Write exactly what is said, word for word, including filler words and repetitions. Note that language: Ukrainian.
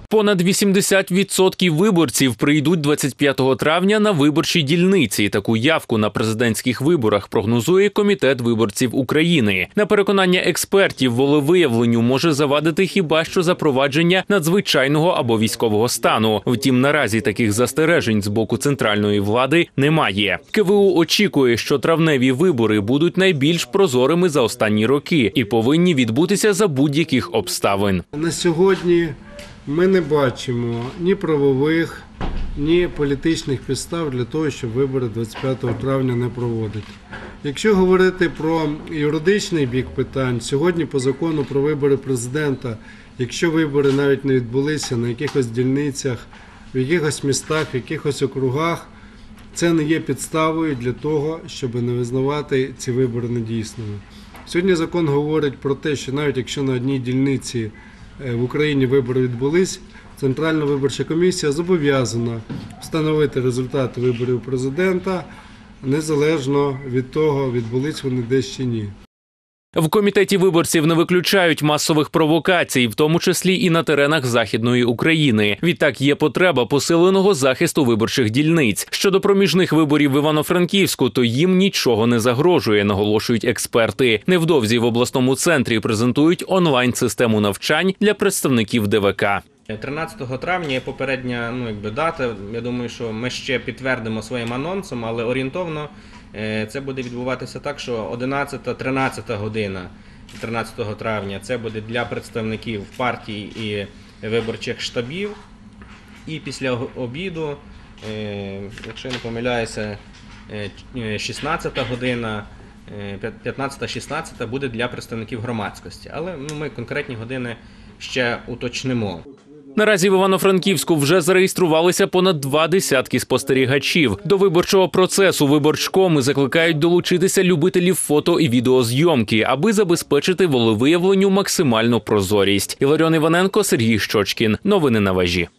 Понад вісімдесят відсотків виборців прийдуть двадцять п'ятого травня на виборчі дільниці. Таку явку на президентських виборах прогнозує Комітет виборців України. На переконання експертів, волевиявленню може завадити хіба що запровадження надзвичайного або військового стану. Втім, наразі таких застережень з боку центральної влади немає. КВУ очікує, що травневі вибори будуть найбільш прозорими за останні роки і повинні відбутися за будь-яких обставин. На сьогодні ми не бачимо ні правових, ні політичних підстав для того, щоб вибори двадцять п'ятого травня не проводити. Якщо говорити про юридичний бік питань, сьогодні по закону про вибори президента, якщо вибори навіть не відбулися на якихось дільницях, в якихось містах, в якихось округах, це не є підставою для того, щоб не визнавати ці вибори недійсними. Сьогодні закон говорить про те, що навіть якщо на одній дільниці в Україні вибори відбулись, Центральна виборча комісія зобов'язана встановити результати виборів президента, незалежно від того, відбулись вони десь чи ні. В Комітеті виборців не виключають масових провокацій, в тому числі і на теренах Західної України. Відтак є потреба посиленого захисту виборчих дільниць. Щодо проміжних виборів в Івано-Франківську, то їм нічого не загрожує, наголошують експерти. Невдовзі в обласному центрі презентують онлайн-систему навчань для представників ДВК. тринадцятого травня є попередня ну, якби, дата. Я думаю, що ми ще підтвердимо своїм анонсом, але орієнтовно це буде відбуватися так, що одинадцята-тринадцята година тринадцятого травня це буде для представників партій і виборчих штабів. І після обіду, якщо я не помиляюся, шістнадцята година, п'ятнадцята-шістнадцята буде для представників громадськості. Але ну, ми конкретні години ще уточнимо. Наразі в Івано-Франківську вже зареєструвалися понад два десятки спостерігачів. До виборчого процесу виборчкоми закликають долучитися любителів фото і відеозйомки, аби забезпечити волевиявленню максимальну прозорість. Іларіон Іваненко, Сергій Щочкін. Новини на вежі.